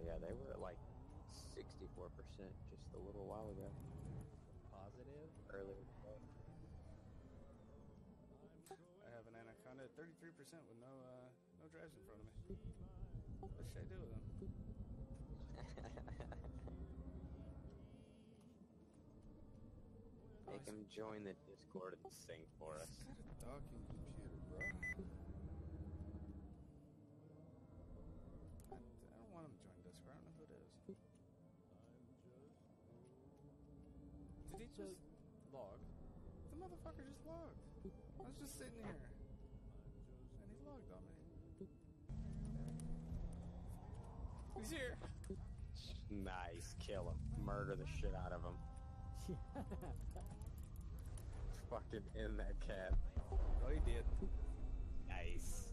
yeah, they were at like 64% just a little while ago. Positive? Earlier today. I have an Anaconda at 33% with no drives in front of me. What should I do with them? Make him join the Discord and sing for us. Got a docking computer, bro. I don't want him to join Discord. I don't know who it is. Did he just log? The motherfucker just logged. I was just sitting here. And he logged on me. He's here. Nice, kill him. Murder the shit out of him. Fucking in that cat. Oh, he did. Nice.